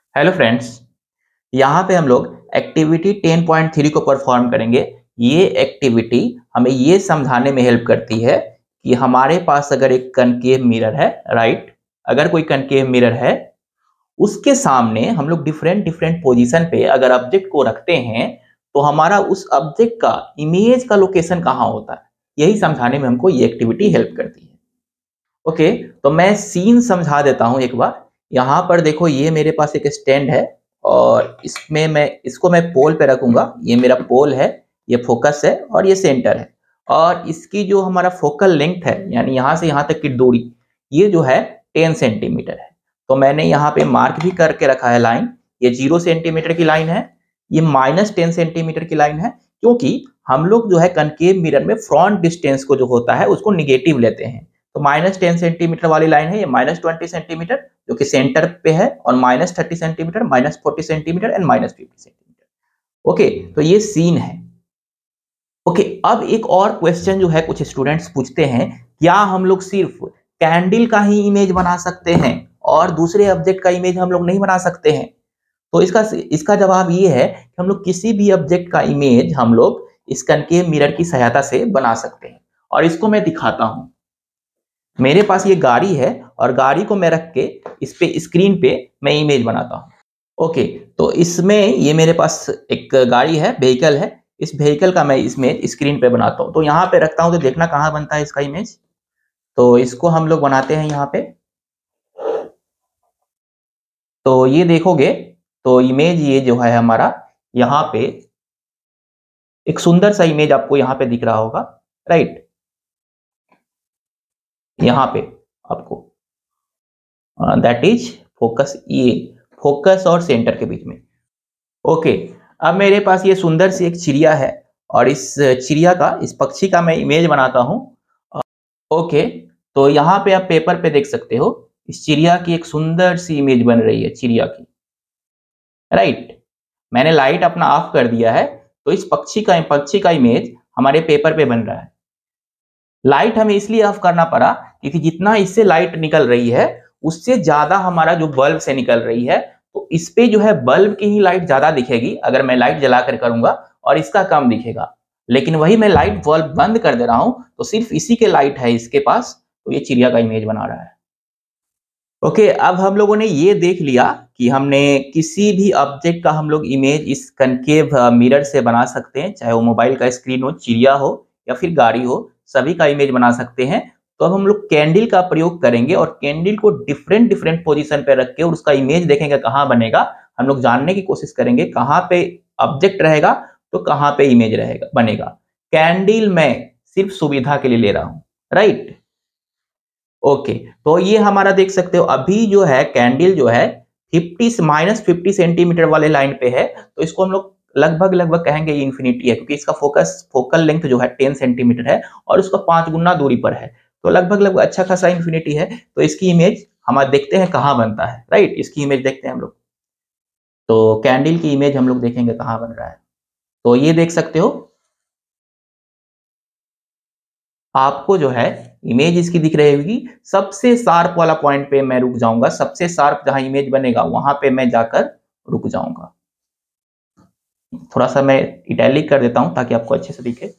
Hello friends, यहाँ पे हम लोग एक्टिविटी 10.3 को परफॉर्म करेंगे। ये एक्टिविटी हमें ये समझाने में हेल्प करती है कि हमारे पास अगर एक कनकेव मिरर है, राइट, अगर कोई कनकेव मिरर है, उसके सामने हम लोग डिफरेंट डिफरेंट पोजीशन पे अगर ऑब्जेक्ट को रखते हैं तो हमारा उस ऑब्जेक्ट का इमेज का लोकेशन कहाँ होता है, यही समझाने में हमको ये एक्टिविटी हेल्प करती है। ओके, तो मैं सीन समझा देता हूँ एक बार। यहाँ पर देखो, ये मेरे पास एक स्टैंड है और इसमें मैं पोल पे रखूंगा। ये मेरा पोल है, ये फोकस है और ये सेंटर है। और इसकी जो हमारा फोकल लेंथ है, यानी यहाँ से यहाँ तक की दूरी, ये जो है 10 सेंटीमीटर है। तो मैंने यहाँ पे मार्क भी करके रखा है लाइन। ये 0 सेंटीमीटर की लाइन है, ये -10 सेंटीमीटर की लाइन है, क्योंकि हम लोग जो है कनकेव मिरर में फ्रंट डिस्टेंस को जो होता है उसको निगेटिव लेते हैं। तो -10 सेंटीमीटर वाली लाइन है, ये -20 सेंटीमीटर जो कि सेंटर पे है, और -30 centimetre, -40 centimetre and -50 centimetre. Okay, तो ये सीन है। ओके, अब एक और क्वेश्चन जो है कुछ स्टूडेंट्स पूछते हैं, क्या हम लोग सिर्फ कैंडल का ही इमेज बना सकते हैं और दूसरे ऑब्जेक्ट का इमेज हम लोग नहीं बना सकते हैं? तो इसका जवाब ये है कि हम लोग किसी भी ऑब्जेक्ट का इमेज हम लोग इस कनकेव मिरर की सहायता से बना सकते हैं। और इसको मैं दिखाता हूं। मेरे पास ये गाड़ी है और गाड़ी को मैं रख के इस पे स्क्रीन पे मैं इमेज बनाता हूँ। ओके, तो इसमें ये मेरे पास एक गाड़ी है, व्हीकल है। इस व्हीकल का मैं इसमें स्क्रीन पे बनाता हूँ। तो यहाँ पे रखता हूँ, तो देखना कहाँ बनता है इसका इमेज। तो इसको हम लोग बनाते हैं यहाँ पे। तो ये देखोगे तो इमेज ये जो है हमारा, यहाँ पे एक सुंदर सा इमेज आपको यहाँ पे दिख रहा होगा, राइट। यहाँ पे आपको दैट इज फोकस, ये फोकस और सेंटर के बीच में। ओके, अब मेरे पास ये सुंदर सी एक चिड़िया है और इस चिड़िया का, इस पक्षी का मैं इमेज बनाता हूँ। ओके, तो यहाँ पे आप पेपर पे देख सकते हो, इस चिड़िया की एक सुंदर सी इमेज बन रही है, चिड़िया की, राइट। मैंने लाइट अपना ऑफ कर दिया है, तो इस पक्षी का इमेज हमारे पेपर पे बन रहा है। लाइट हमें इसलिए ऑफ करना पड़ा क्योंकि जितना इससे लाइट निकल रही है उससे ज्यादा हमारा जो बल्ब से निकल रही है, तो इस पे जो है बल्ब की ही लाइट ज्यादा दिखेगी अगर मैं लाइट जला कर करूंगा, और इसका कम दिखेगा। लेकिन वही मैं लाइट बल्ब बंद कर दे रहा हूं तो सिर्फ इसी के लाइट है इसके पास, तो ये चिड़िया का इमेज बना रहा है। ओके, अब हम लोगों ने ये देख लिया कि हमने किसी भी ऑब्जेक्ट का हम लोग इमेज इस कनकेव मिरर से बना सकते हैं, चाहे वो मोबाइल का स्क्रीन हो, चिड़िया हो या फिर गाड़ी हो, सभी का इमेज बना सकते हैं। तो अब हम लोग कैंडल का प्रयोग करेंगे और कैंडल को डिफरेंट डिफरेंट पोजीशन पे रख के और उसका इमेज देखेंगे कहाँ बनेगा। हम लोग जानने की कोशिश करेंगे कहाँ पे ऑब्जेक्ट रहेगा तो कहाँ पे इमेज रहेगा, बनेगा। कैंडल मैं सिर्फ सुविधा के लिए ले रहा हूँ, राइट। ओके, तो ये हमारा देख सकते हो, अभी जो है कैंडल जो है -50 सेंटीमीटर वाले लाइन पे है, तो इसको हम लोग लगभग कहेंगे ये इंफिनिटी है, क्योंकि इसका फोकल लेंथ जो है 10 सेंटीमीटर है और उसका 5 गुना दूरी पर है, तो लगभग अच्छा खासा इंफिनिटी है। तो इसकी इमेज हम देखते हैं कहाँ बनता है, राइट। इसकी इमेज देखते हैं हम लोग। तो कैंडल की इमेज हम लोग देखेंगे कहाँ बन रहा है। तो ये देख सकते हो, आपको जो है इमेज इसकी दिख रही होगी। सबसे शार्प वाला पॉइंट पे मैं रुक जाऊंगा, सबसे शार्प जहां इमेज बनेगा वहां पे मैं जाकर रुक जाऊंगा। थोड़ा सा मैं इटैलिक कर देता हूं ताकि आपको अच्छे से दिखे।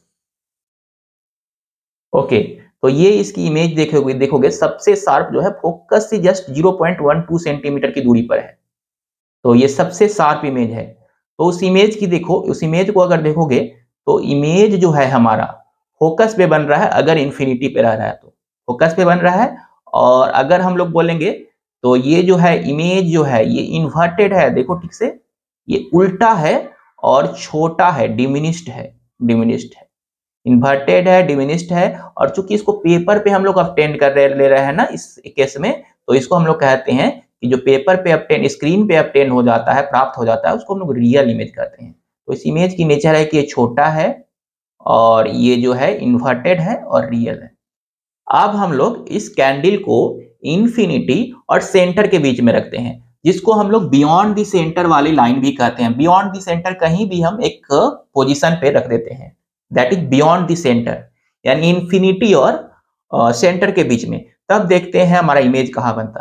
ओके, तो ये इसकी इमेज देखोगे सबसे शार्प जो है फोकस से जस्ट 0.12 सेंटीमीटर की दूरी पर है। तो ये सबसे शार्प इमेज है। तो उस इमेज की देखो, उस इमेज को अगर देखोगे तो इमेज जो है हमारा फोकस पे बन रहा है, अगर इंफिनिटी पे रह रहा है तो फोकस पे बन रहा है। और अगर हम लोग बोलेंगे तो ये जो है इमेज जो है ये इन्वर्टेड है, देखो ठीक से, ये उल्टा है और छोटा है, डिमिनिश्ड है, इन्वर्टेड है, डिमिनिश्ड है। और चूंकि इसको पेपर पे हम लोग ऑब्टेन ले रहे हैं ना इस केस में, तो इसको हम लोग कहते हैं कि जो पेपर पे ऑब्टेन, स्क्रीन पे ऑब्टेन हो जाता है, प्राप्त हो जाता है, उसको हम लोग रियल इमेज कहते हैं। तो इस इमेज की नेचर है कि ये छोटा है और ये जो है इन्वर्टेड है और रियल है। अब हम लोग इस कैंडल को इंफिनिटी और सेंटर के बीच में रखते हैं, जिसको हम लोग बियॉन्ड द सेंटर वाली लाइन भी कहते हैं। बियॉन्ड द सेंटर कहीं भी हम एक पोजीशन पे रख देते हैं, that is beyond the centre, यानी इंफिनिटी और सेंटर के बीच में। तब देखते हैं हमारा इमेज कहाँ बनता है।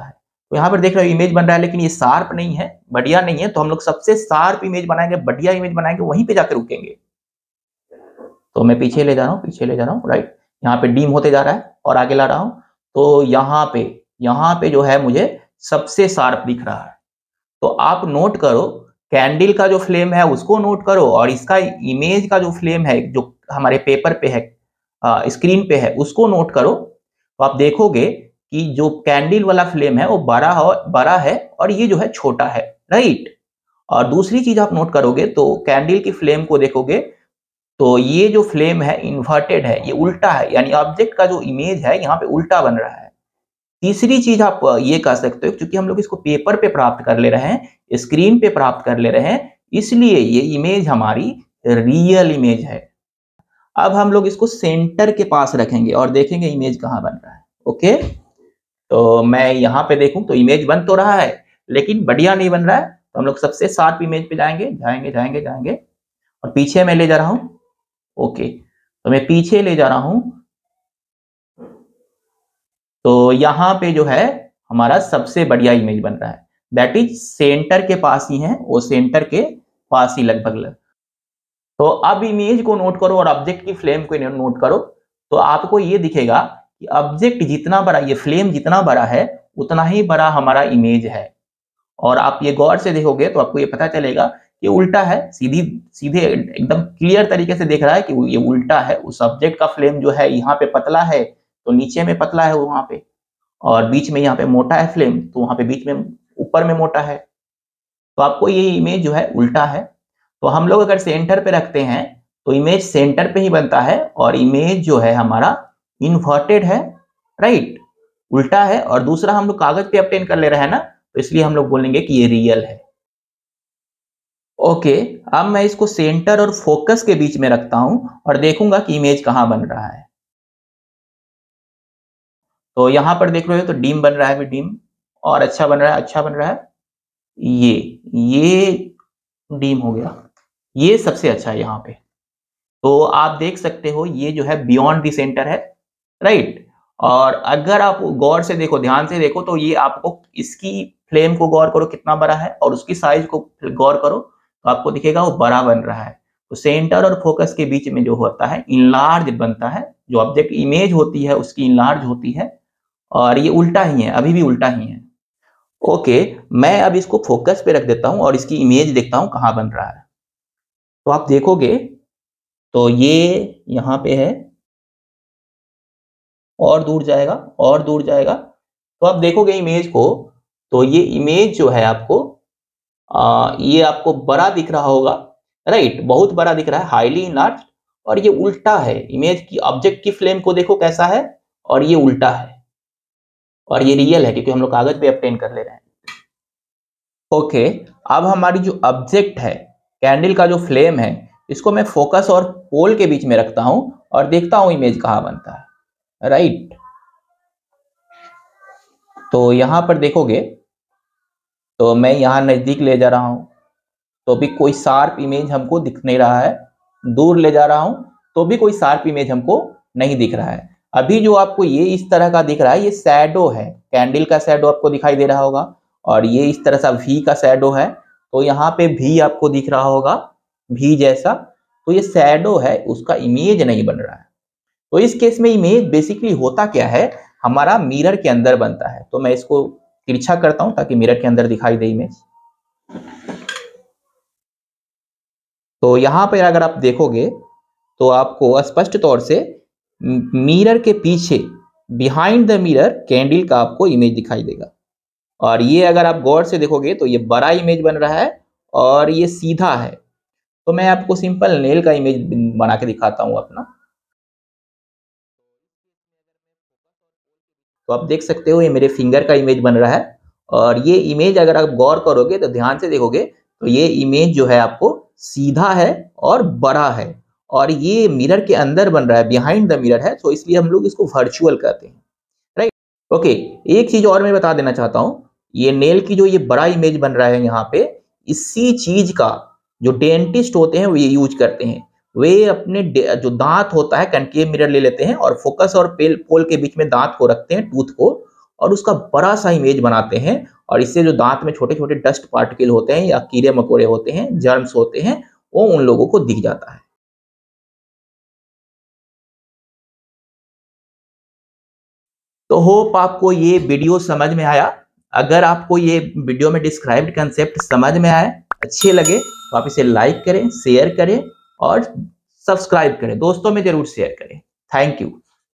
तो यहाँ पर देख रहे हो इमेज बन रहा है, लेकिन ये शार्प नहीं है, बढ़िया नहीं है। तो हम लोग सबसे शार्प इमेज बनाएंगे, बढ़िया इमेज बनाएंगे, वहीं पे जाकर रुकेंगे। तो मैं पीछे ले जा रहा हूँ, पीछे ले जा रहा हूँ, राइट। यहाँ पे डीम होते जा रहा है और आगे ला रहा हूँ। तो यहाँ पे जो है मुझे सबसे शार्प दिख रहा है। तो आप नोट करो, कैंडल का जो फ्लेम है उसको नोट करो, और इसका इमेज का जो फ्लेम है जो हमारे पेपर पे है, स्क्रीन पे है, उसको नोट करो। तो आप देखोगे कि जो कैंडल वाला फ्लेम है वो बड़ा है और ये जो है छोटा है, राइट। और दूसरी चीज आप नोट करोगे तो कैंडल की फ्लेम को देखोगे तो ये जो फ्लेम है इन्वर्टेड है, ये उल्टा है, यानी ऑब्जेक्ट का जो इमेज है यहाँ पे उल्टा बन रहा है। तीसरी चीज आप ये कह सकते हो, क्योंकि हम लोग इसको पेपर पे प्राप्त कर ले रहे हैं, स्क्रीन पे प्राप्त कर ले रहे हैं, इसलिए ये इमेज हमारी रियल इमेज है। अब हम लोग इसको सेंटर के पास रखेंगे और देखेंगे इमेज कहाँ बन रहा है। ओके, तो मैं यहाँ पे देखूं तो इमेज बन तो रहा है, लेकिन बढ़िया नहीं बन रहा है। तो हम लोग सबसे शार्प इमेज पे जाएंगे और पीछे मैं ले जा रहा हूं। ओके, तो मैं पीछे ले जा रहा हूं। तो यहाँ पे जो है हमारा सबसे बढ़िया इमेज बन रहा है, दैट इज सेंटर के पास ही है, वो सेंटर के पास ही लगभग। तो अब इमेज को नोट करो और ऑब्जेक्ट की फ्लेम को नोट करो। तो आपको ये दिखेगा कि ऑब्जेक्ट जितना बड़ा, ये फ्लेम जितना बड़ा है उतना ही बड़ा हमारा इमेज है। और आप ये गौर से देखोगे तो आपको ये पता चलेगा कि उल्टा है, सीधे एकदम क्लियर तरीके से देख रहा है कि ये उल्टा है। उस ऑब्जेक्ट का फ्लेम जो है यहाँ पे पतला है तो नीचे में पतला है वहां पे, और बीच में यहाँ पे मोटा है फ्लेम, तो वहां पे बीच में ऊपर में मोटा है। तो आपको ये इमेज जो है उल्टा है। तो हम लोग अगर सेंटर पे रखते हैं तो इमेज सेंटर पे ही बनता है, और इमेज जो है हमारा इन्वर्टेड है, राइट, उल्टा है। और दूसरा हम लोग कागज पे ऑब्टेन कर ले रहे हैं ना, तो इसलिए हम लोग बोलेंगे कि ये रियल है। ओके, अब मैं इसको सेंटर और फोकस के बीच में रखता हूं और देखूंगा कि इमेज कहां बन रहा है। तो यहां पर देख रहे हो तो डीम बन रहा है, डीम, और अच्छा बन रहा है, अच्छा बन रहा है। ये डीम हो गया, ये सबसे अच्छा है यहाँ पे। तो आप देख सकते हो ये जो है बियॉन्ड द सेंटर है, राइट। और अगर आप गौर से देखो, ध्यान से देखो, तो ये आपको इसकी फ्लेम को गौर करो कितना बड़ा है, और उसकी साइज को गौर करो तो आपको दिखेगा वो बड़ा बन रहा है। तो सेंटर और फोकस के बीच में जो होता है इनलार्ज बनता है, जो ऑब्जेक्ट इमेज होती है उसकी इनलार्ज होती है, और ये उल्टा ही है, अभी भी उल्टा ही है। ओके, मैं अब इसको फोकस पे रख देता हूं और इसकी इमेज देखता हूं कहां बन रहा है। तो आप देखोगे तो ये यहाँ पे है, और दूर जाएगा और दूर जाएगा। तो आप देखोगे इमेज को, तो ये इमेज जो है आपको ये आपको बड़ा दिख रहा होगा, राइट, बहुत बड़ा दिख रहा है, हाईली इनलार्ज्ड। और ये उल्टा है, इमेज की ऑब्जेक्ट की फ्लेम को देखो कैसा है, और ये उल्टा है, और ये रियल है क्योंकि हम लोग कागज पे ऑब्टेन कर ले रहे हैं। ओके, अब हमारी जो ऑब्जेक्ट है, कैंडल का जो फ्लेम है, इसको मैं फोकस और पोल के बीच में रखता हूं और देखता हूं इमेज कहां बनता है, राइट। तो यहां पर देखोगे तो मैं यहां नजदीक ले जा रहा हूं तो भी कोई शार्प इमेज हमको दिख नहीं रहा है, दूर ले जा रहा हूं तो भी कोई शार्प इमेज हमको नहीं दिख रहा है। अभी जो आपको ये इस तरह का दिख रहा है, ये शैडो है, कैंडल का शैडो आपको दिखाई दे रहा होगा, और ये इस तरह सा वी का शैडो है। तो यहाँ पे भी आपको दिख रहा होगा भी जैसा, तो ये शैडो है, उसका इमेज नहीं बन रहा है। तो इस केस में इमेज बेसिकली होता क्या है, हमारा मिरर के अंदर बनता है। तो मैं इसको तिरछा करता हूं ताकि मिरर के अंदर दिखाई दे इमेज। तो यहां पर अगर आप देखोगे तो आपको स्पष्ट तौर से मिरर के पीछे, बिहाइंड द मिरर, कैंडल का आपको इमेज दिखाई देगा। और ये अगर आप गौर से देखोगे तो ये बड़ा इमेज बन रहा है और ये सीधा है। तो मैं आपको सिंपल नेल का इमेज बना के दिखाता हूं अपना। तो आप देख सकते हो ये मेरे फिंगर का इमेज बन रहा है, और ये इमेज अगर आप गौर करोगे तो ध्यान से देखोगे तो ये इमेज जो है आपको सीधा है और बड़ा है, और ये मिरर के अंदर बन रहा है, बिहाइंड द मिरर है, तो इसलिए हम लोग इसको वर्चुअल कहते हैं, राइट। ओके, एक चीज और मैं बता देना चाहता हूँ, ये नेल की जो ये बड़ा इमेज बन रहा है यहाँ पे, इसी चीज का जो डेंटिस्ट होते हैं वो ये यूज करते हैं। वे अपने जो दांत होता है, कनकेव मिरर ले लेते हैं और फोकस और पोल के बीच में दांत को रखते हैं, टूथ को, और उसका बड़ा सा इमेज बनाते हैं, और इससे जो दांत में छोटे छोटे डस्ट पार्टिकल होते हैं या कीड़े मकोड़े होते हैं, जर्म्स होते हैं, वो उन लोगों को दिख जाता है। तो होप आपको ये वीडियो समझ में आया। अगर आपको ये वीडियो में डिस्क्राइब्ड कंसेप्ट समझ में आए, अच्छे लगे, तो आप इसे लाइक करें, शेयर करें और सब्सक्राइब करें, दोस्तों में जरूर शेयर करें। Thank you.